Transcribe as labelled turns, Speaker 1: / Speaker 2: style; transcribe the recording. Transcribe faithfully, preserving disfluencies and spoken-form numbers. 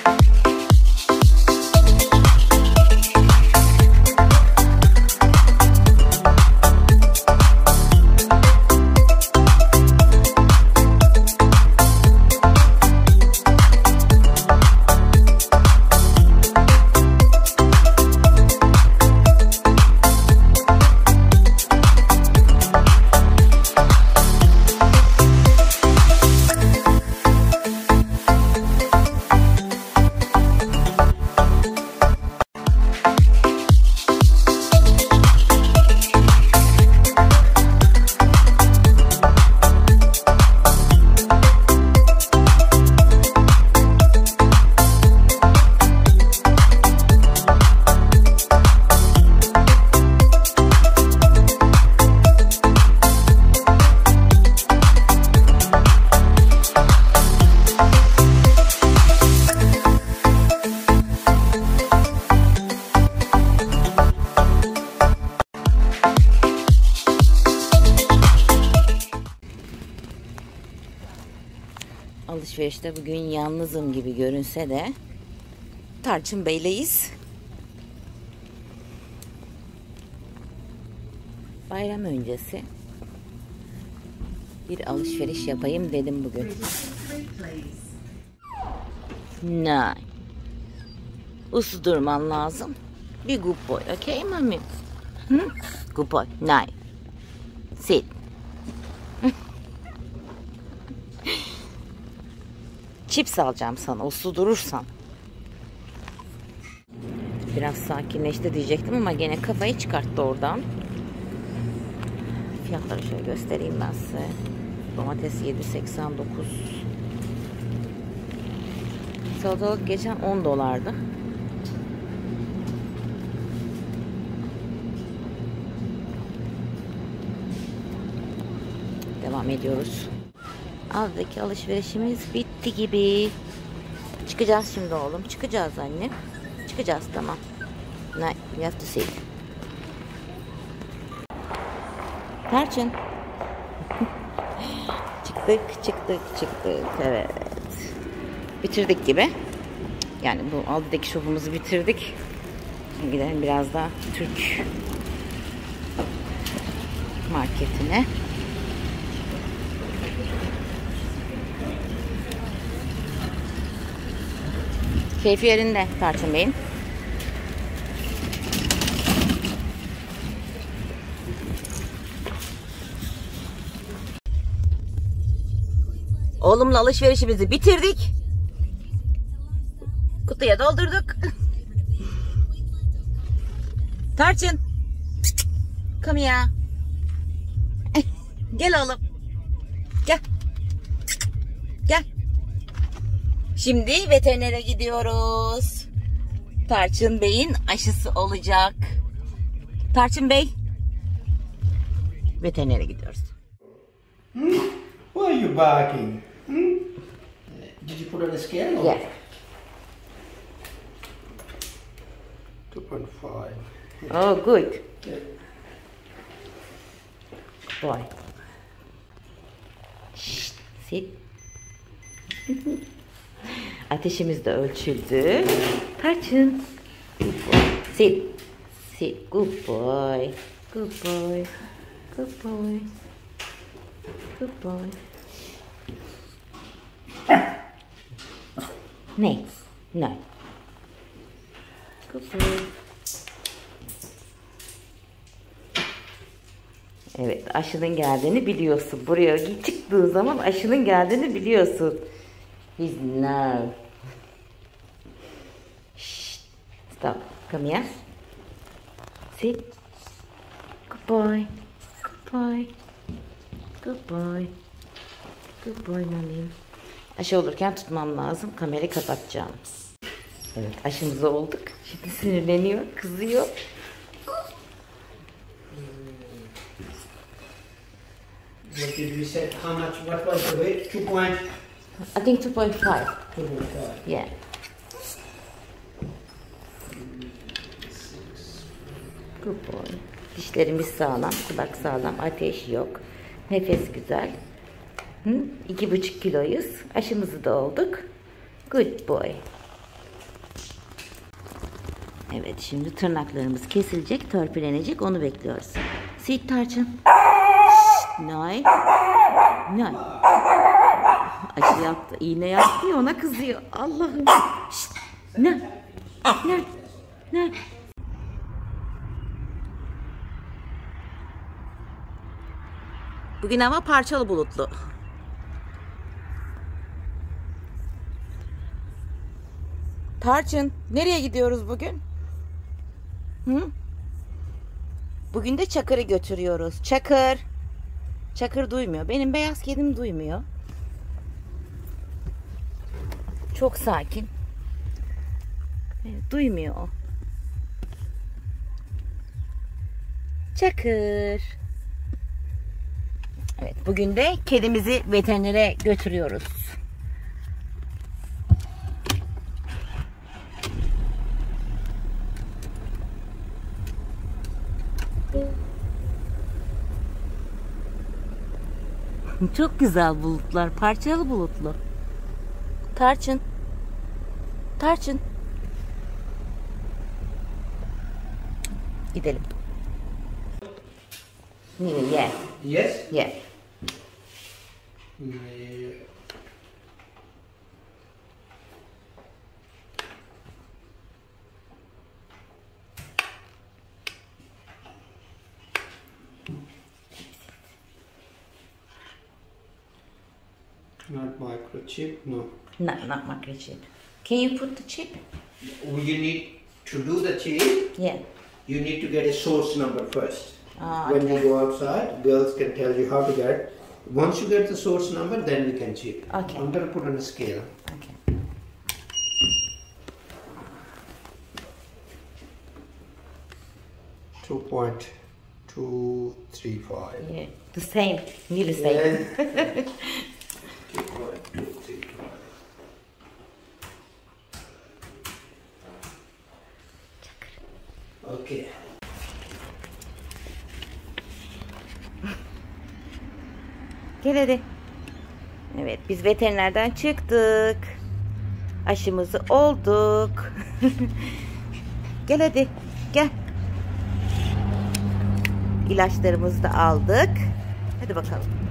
Speaker 1: Alışverişte bugün yalnızım gibi görünse de Tarçın Bey'leyiz. Bayram öncesi bir alışveriş yapayım dedim bugün. Nine. Uslu durman lazım. Be good boy, okay mami? Hmm? Good boy. Nine. Sit. Chips alacağım sana, uslu durursan. Biraz sakinleşti diyecektim ama gene kafayı çıkarttı oradan. Fiyatları şöyle göstereyim ben size. Domates yedi seksen dokuz. Salatalık geçen on dolardı. Devam ediyoruz. Azdaki alışverişimiz bitti gibi. Çıkacağız şimdi oğlum. Çıkacağız anne. Çıkacağız, tamam. No, you have to sit. Tarçın. Çıktık, çıktık, çıktık. Evet. Bitirdik gibi. Yani bu Aldi'deki şofumuzu bitirdik. Şimdi gidelim biraz daha Türk marketine. Keyfi yerinde Tarçın Bey'in. Oğlumla alışverişimizi bitirdik. Kutuya doldurduk. Tarçın. Come here. Gel oğlum. Gel. Gel. Şimdi veterinere gidiyoruz. Tarçın Bey'in aşısı olacak. Tarçın Bey. Veterinere gidiyoruz.
Speaker 2: Hmm? Why are you barking? Hmm? Did you put on a scale? Or?
Speaker 1: Yeah.
Speaker 2: two point five.
Speaker 1: Oh, good.
Speaker 2: Yeah.
Speaker 1: Boy. Şşt, sit. Ateşimiz de ölçüldü. Tarçın. Good boy. Sit. Sit. Good boy. Good boy. Good boy. Good boy. Ne? No. Good boy. Evet, aşının geldiğini biliyorsun. Buraya çıktığı zaman aşının geldiğini biliyorsun. He's now. Shh. Stop. Come here. Sit. Good boy. Good boy. Good boy. Good boy mommy. Aşı olurken tutmam lazım. Kamerayı kapatacağım. Evet, aşımıza olduk. Şimdi sinirleniyor, kızıyor.
Speaker 2: What did we say? How much? What was the weight? Two point.
Speaker 1: I think two point five.
Speaker 2: Two point five.
Speaker 1: Yeah. Good boy. Dişlerimiz sağlam, kulak sağlam, ateş yok. Nefes güzel. Hı? İki buçuk kiloyuz. Aşımızı da olduk. Good boy. Evet, şimdi tırnaklarımız kesilecek, törpülenecek, onu bekliyoruz. Sit Tarçın. Nay. Nay. Aşı yaptı, iğne yaptı ya, ona kızıyor. Allah'ım. Şşt. Ne? Ne? Ne? Bugün hava parçalı bulutlu. Tarçın, nereye gidiyoruz bugün? Hı? Bugün de Çakır'ı götürüyoruz. Çakır. Çakır duymuyor. Benim beyaz kedim duymuyor. Çok sakin. Evet, duymuyor o. Çakır. Evet, bugün de kedimizi veterinere götürüyoruz. Çok güzel bulutlar, parçalı bulutlu. Tarçın. Tarçın. Gidelim. Nini, yeah.
Speaker 2: Yes?
Speaker 1: Yeah.
Speaker 2: Yeah. Not microchip, no.
Speaker 1: No, not microchip. Can you put the chip?
Speaker 2: You need to do the chip.
Speaker 1: Yeah.
Speaker 2: You need to get a source number first.
Speaker 1: Ah,
Speaker 2: when
Speaker 1: okay.
Speaker 2: you go outside, girls can tell you how to get. Once you get the source number, then we can chip.
Speaker 1: Okay.
Speaker 2: I'm going to put on a scale.
Speaker 1: Okay.
Speaker 2: two point two three five.
Speaker 1: Yeah. The same. Nearly same.
Speaker 2: Yeah. two point two three five. Okay.
Speaker 1: Gel hadi. Evet, biz veterinerden çıktık. Aşımızı olduk. Gel hadi. Gel. İlaçlarımızı da aldık. Hadi bakalım.